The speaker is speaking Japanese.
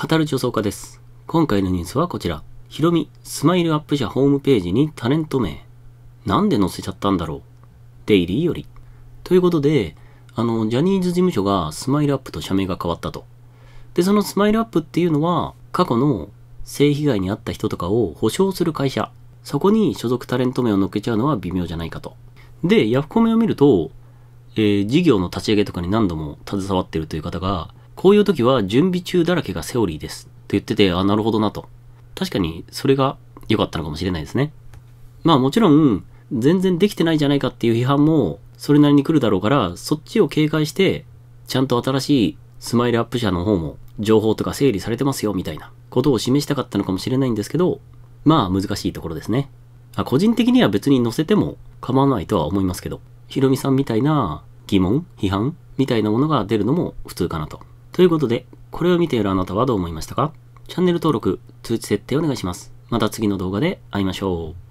語る女装家です。今回のニュースはこちら。ヒロミ、スマイルアップ社ホームページにタレント名。なんで載せちゃったんだろう。デイリーより。ということで、ジャニーズ事務所がスマイルアップと社名が変わったと。で、そのスマイルアップっていうのは、過去の性被害に遭った人とかを保証する会社。そこに所属タレント名を載っけちゃうのは微妙じゃないかと。で、ヤフコメを見ると、事業の立ち上げとかに何度も携わってるという方が、こういう時は準備中だらけがセオリーですって言ってて、あ、なるほどなと。確かにそれが良かったのかもしれないですね。まあもちろん、全然できてないじゃないかっていう批判もそれなりに来るだろうから、そっちを警戒して、ちゃんと新しいスマイルアップ社の方も情報とか整理されてますよみたいなことを示したかったのかもしれないんですけど、まあ難しいところですね。個人的には別に載せても構わないとは思いますけど、ヒロミさんみたいな疑問、批判みたいなものが出るのも普通かなと。ということで、これを見ているあなたはどう思いましたか？チャンネル登録、通知設定お願いします。また次の動画で会いましょう。